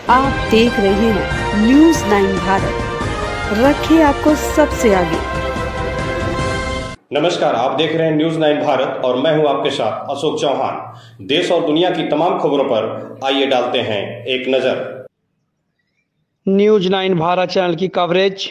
आप देख रहे हैं न्यूज़ 9 भारत, रखे आपको सबसे आगे। नमस्कार, आप देख रहे हैं न्यूज़ 9 भारत और मैं हूं आपके साथ अशोक चौहान। देश और दुनिया की तमाम खबरों पर आइए डालते हैं एक नजर। न्यूज़ 9 भारत चैनल की कवरेज।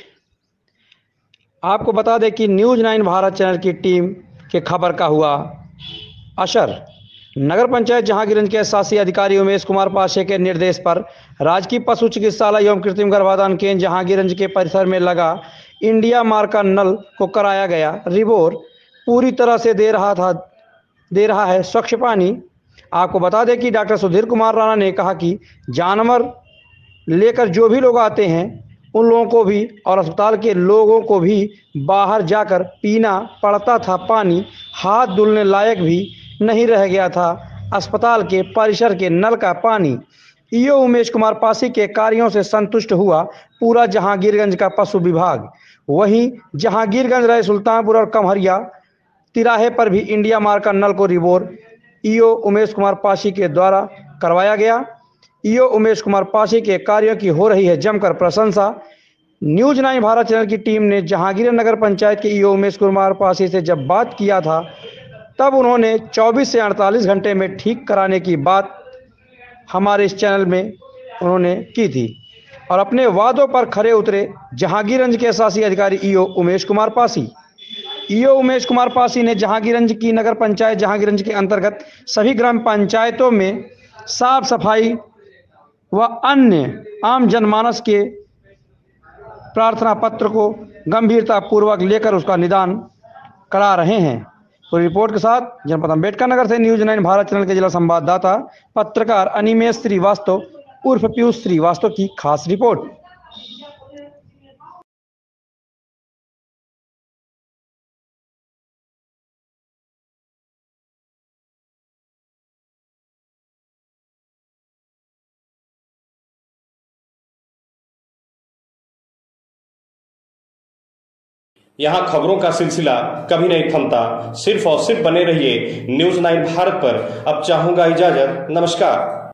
आपको बता दें कि न्यूज़ 9 भारत चैनल की टीम के खबर का हुआ असर। नगर पंचायत जहांगीरगंज के शासी अधिकारी उमेश कुमार पाशे के निर्देश पर राजकीय पशु चिकित्सालय एवं कृत्रिम गर्भाधान केंद्र जहांगीरगंज के परिसर में लगा इंडिया मार्क का नल को कराया गया रिबोर। पूरी तरह से दे रहा है स्वच्छ पानी। आपको बता दें कि डॉक्टर सुधीर कुमार राणा ने कहा कि जानवर लेकर जो भी लोग आते हैं उन लोगों को भी और अस्पताल के लोगों को भी बाहर जाकर पीना पड़ता था पानी। हाथ धुलने लायक भी नहीं रह गया था अस्पताल के परिसर के नल का पानी। ईओ उमेश कुमार पासी के कार्यों से संतुष्ट हुआ पूरा जहांगीरगंज का पशु विभाग। वहीं जहांगीरगंज रहे सुल्तानपुर और कमहरिया तिराहे पर भी इंडिया मार्क का नल को रिबोर ईओ उमेश कुमार पासी के द्वारा करवाया गया। ईओ उमेश कुमार पासी के कार्यों की हो रही है जमकर प्रशंसा। न्यूज़ 9 भारत चैनल की टीम ने जहांगीर नगर पंचायत के ईओ उमेश कुमार पासी से जब बात किया था तब उन्होंने 24 से 48 घंटे में ठीक कराने की बात हमारे इस चैनल में उन्होंने की थी और अपने वादों पर खरे उतरे जहांगीरगंज के शासी अधिकारी ईओ उमेश कुमार पासी। ईओ उमेश कुमार पासी ने जहांगीरगंज की नगर पंचायत जहांगीरगंज के अंतर्गत सभी ग्राम पंचायतों में साफ सफाई व अन्य आम जनमानस के प्रार्थना पत्र को गंभीरता पूर्वक लेकर उसका निदान करा रहे हैं। पूरी रिपोर्ट के साथ जनपद अम्बेडकर नगर से न्यूज़ 9 भारत चैनल के जिला संवाददाता पत्रकार अनिमेश श्रीवास्तव उर्फ पीयूष श्रीवास्तव की खास रिपोर्ट। यहाँ खबरों का सिलसिला कभी नहीं थमता। सिर्फ और सिर्फ बने रहिए न्यूज़ 9 भारत पर। अब चाहूंगा इजाजत। नमस्कार।